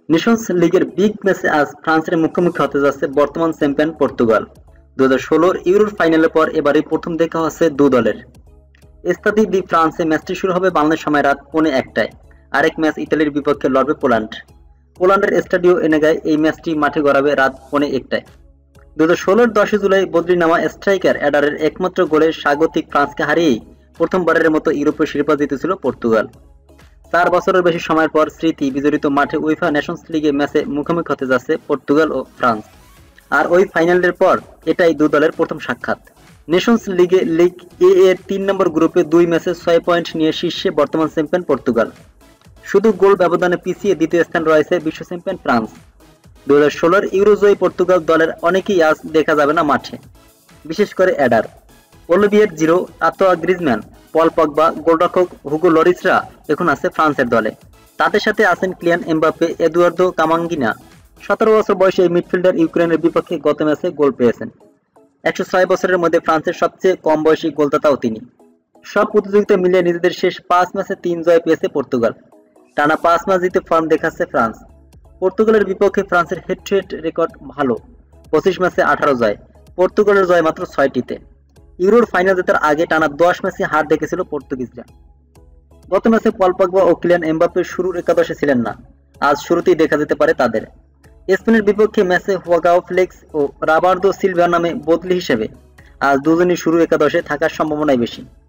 Nations লিগের big ম্যাচে আজ ফ্রান্সের মুখোমুখি হতে যাচ্ছে বর্তমান চ্যাম্পিয়ন পর্তুগাল। 2016 ইউরোর ফাইনালের পর এবারই প্রথম দেখা হচ্ছে দু দলের। স্তাদি দি ফ্রান্সে ম্যাচটি শুরু হবে বাংলাদেশ সময় রাত 1:45টায়। আরেক ম্যাচ ইতালির বিপক্ষে লড়বে পোল্যান্ড। পোল্যান্ডের স্টাডিও এনেগায় এই ম্যাচটি মাঠে গড়াবে রাত 1:45টায়। 2016-র 10 জুলাই বদলি নামা স্ট্রাইকার অ্যাডারের একমাত্র গোলে স্বাগতিক ফ্রান্সকে হারিয়েই প্রথমবারের মতো ইউরোপীয় শিরোপা জিতেছিল পর্তুগাল। 4 বছরের বেশি সময়ের পর স্মৃতি বিজড়িত মাঠে উইফা নেশনস লিগে ম্যাচে মুখোমুখি হতে যাচ্ছে পর্তুগাল ও ফ্রান্স। আর ওই ফাইনালের পর এটাই দু দলের প্রথম সাক্ষাৎ। নেশনস লিগে লিগ এ এর 3 নম্বর গ্রুপে 2 ম্যাচে 6 পয়েন্ট নিয়ে শীর্ষে বর্তমান চ্যাম্পিয়ন পর্তুগাল। শুধু গোল ব্যবধানে পিছিয়ে দ্বিতীয় স্থান রয়েছে বিশ্ব চ্যাম্পিয়ন ফ্রান্স। 2016-র ইউরোজয়ী পর্তুগাল দলের অনেকেই আজ দেখা যাবে না মাঠে, বিশেষ করে অ্যাডার, অলিভিয়ের জিরো, আতোয়া গ্রিজম্যান, পল পগবা, গোলরক্ষক হুগো লরিসরা এখন আছে ফ্রান্সের দলে। তাদের সাথে আছেন কিলিয়ান এমবাপ্পে, এদুয়ার্দো কামাঙ্গিনা। 17 বছর বয়সী এই মিডফিল্ডার ইউক্রেনের বিপক্ষে গত ম্যাচে গোল পেয়েছেন। 106 বছরের মধ্যে ফ্রান্সের সবচেয়ে কম বয়সী গোলদাতাও তিনি। সব প্রতিযোগিতা মিলিয়ে নিজেদের শেষ 5 ম্যাচে 3 জয় পেয়েছে পর্তুগাল। টানা 5 ম্যাচ জিতে ফর্ম দেখাচ্ছে ফ্রান্স। পর্তুগালের বিপক্ষে ফ্রান্সের হেড টু হেড রেকর্ড ভালো, 25 ম্যাচে 18 জয়। পর্তুগালের জয় মাত্র 6টিতে। ইউরোর ফাইনাল জেতার আগে টানা 10 ম্যাচে হার দেখেছিল পর্তুগিজরা। গত ম্যাচে পল পগবা ও কিলিয়ান এমবাপ্পে শুরুর একাদশে ছিলেন না, আজ শুরুতেই দেখা যেতে পারে তাদের। স্পেনের বিপক্ষে ম্যাচে হুয়াগাও ফ্লেক্স ও রাবার্দো সিলভা নামে বদলি হিসেবে আজ দুজনই শুরু একাদশে থাকার সম্ভাবনাই বেশি।